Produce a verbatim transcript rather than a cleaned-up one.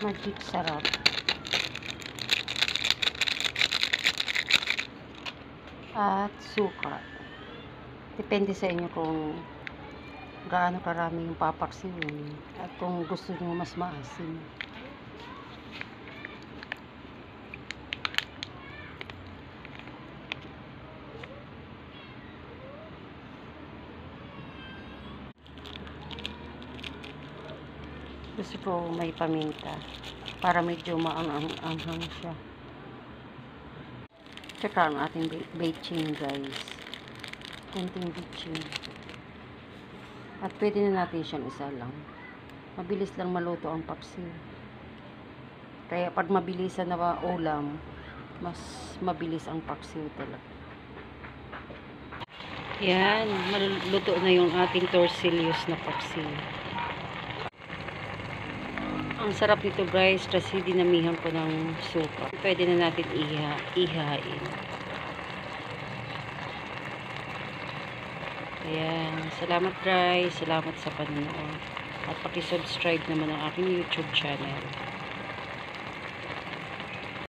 Magic sarap. At suka. Depende sa inyo kung gaano karami yung papaksiwin at kung gusto nyo mas maasim. Gusto ko may paminta para medyo maanghang siya. Tsaka ang ating bechin, guys. Kunting bechin. At pwede na natin siyang isa lang. Mabilis lang maluto ang paksiw. Kaya pag mabilisan na ulam, mas mabilis ang paksiw talaga. Yan, maluto na yung ating torsillos na paksiw. Ang sarap nito, guys, kasi dinamihan ko ng suka. Pwede na natin iha, ihain. Ayan. Salamat, guys. Salamat sa panonood. At paki-subscribe naman ang aking YouTube channel.